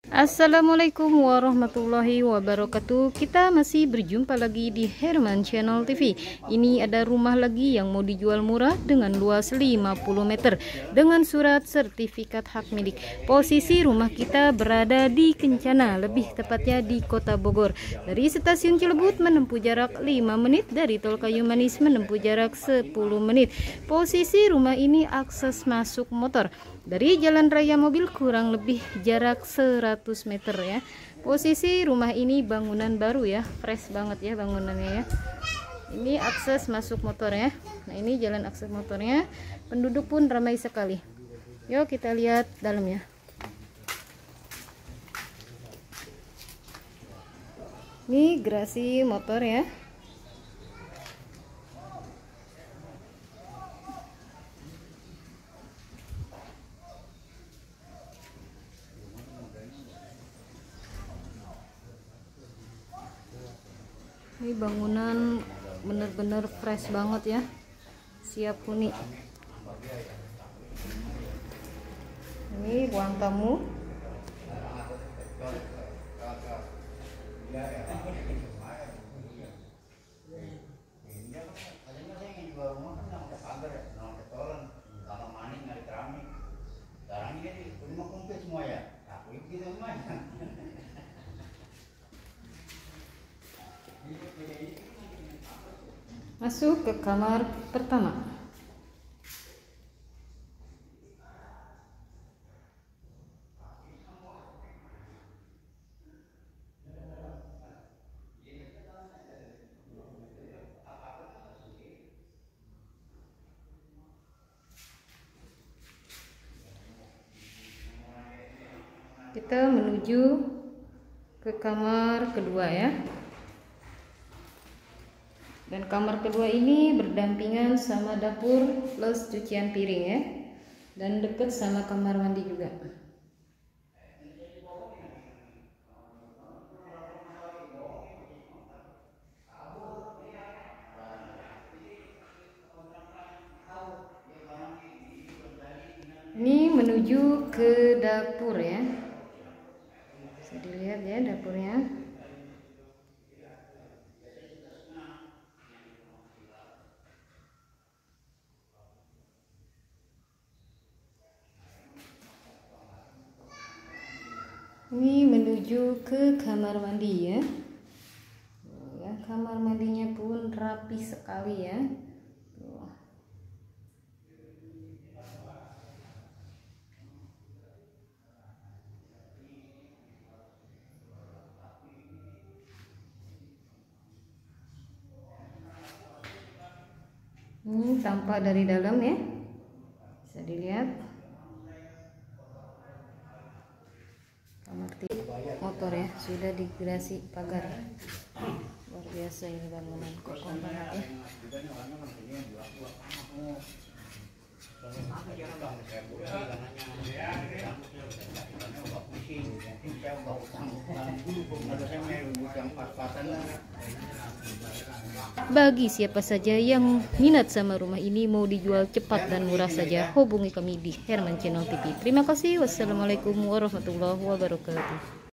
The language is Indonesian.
Assalamualaikum warahmatullahi wabarakatuh. Kita masih berjumpa lagi di Herman Channel TV. Ini ada rumah lagi yang mau dijual murah dengan luas 50 meter dengan surat sertifikat hak milik. Posisi rumah kita berada di Kencana, lebih tepatnya di Kota Bogor. Dari stasiun Cilebut menempuh jarak 5 menit, dari Tol Kayu Manis menempuh jarak 10 menit. Posisi rumah ini akses masuk motor. Dari jalan raya mobil kurang lebih jarak 100 meter ya. Posisi rumah ini bangunan baru ya, fresh banget ya bangunannya ya. Ini akses masuk motor ya. Nah, ini jalan akses motornya. Penduduk pun ramai sekali. Yuk kita lihat dalamnya. Ini garasi motor ya. Ini bangunan bener-bener fresh banget ya, siap huni. Ini ruang tamu. Masuk ke kamar pertama. Kita menuju ke kamar kedua ya. Dan kamar kedua ini berdampingan sama dapur plus cucian piring ya. Dan deket sama kamar mandi juga. Ini menuju ke dapur ya. Bisa dilihat ya dapurnya. Ini menuju ke kamar mandi ya. Ya, kamar mandinya pun rapi sekali ya. Tuh. Ini tampak dari dalam ya. Bisa dilihat. Kamar motor ya, sudah digerasi pagar. Luar biasa ini bangunan, kokoh banget ya. Bagi siapa saja yang minat sama rumah ini, mau dijual cepat dan murah saja, hubungi kami di Herman Channel TV. Terima kasih. Wassalamualaikum warahmatullahi wabarakatuh.